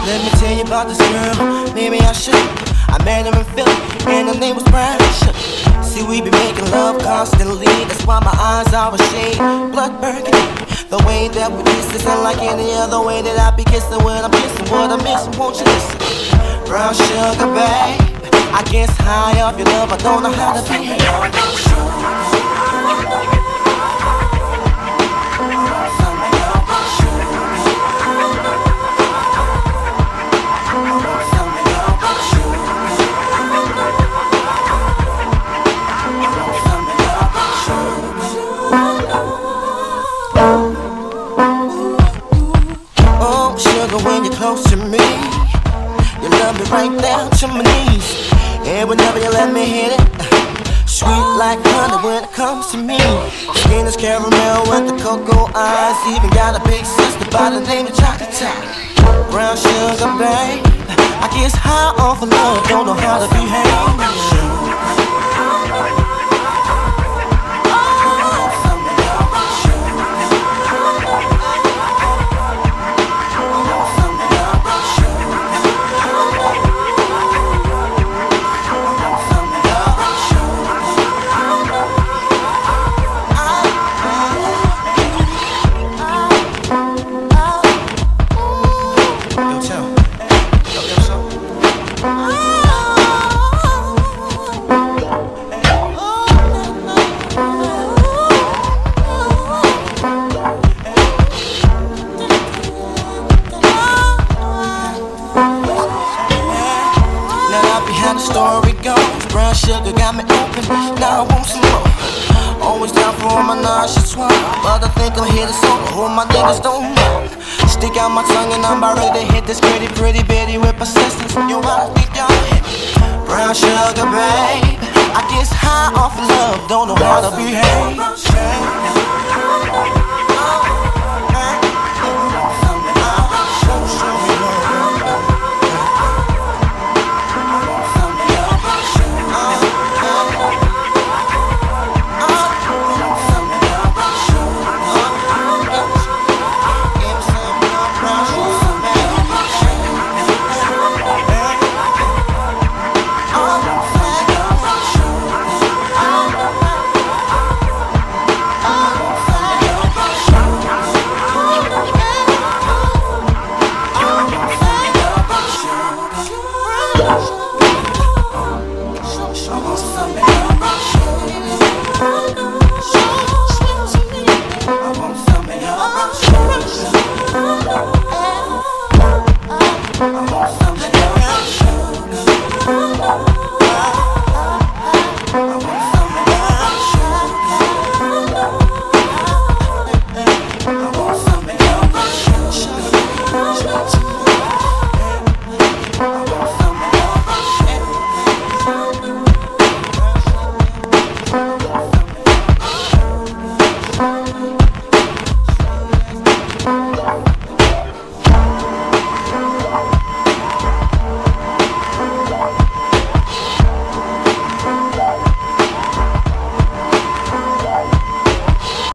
Let me tell you about this girl, maybe I should. I met her in Philly, and her name was Brian. See, we be making love constantly, that's why my eyes are a shade blood burgundy. The way that we kiss isn't like any other way that I be kissing when I'm kissing what I'm missing, won't you listen? Brown sugar, babe, I guess high off your love, I don't know how to behave. When you're close to me, you love me right down to my knees. And whenever you let me hit it, sweet like honey when it comes to me. Skin is caramel with the cocoa eyes. Even got a big sister by the name of Chocolate Top. Brown sugar, babe, I guess high off of love, don't know how to behave. Story goes, brown sugar got me open, now I want some more. Always down for all my nauseous swallow, but I think I'm here to solo, hold my niggas don't know. Stick out my tongue and I'm about ready to hit this pretty, pretty bitty with persistence. Yo, I think y'all hit brown sugar, babe, I guess high off of love, don't know how to behave. I want some.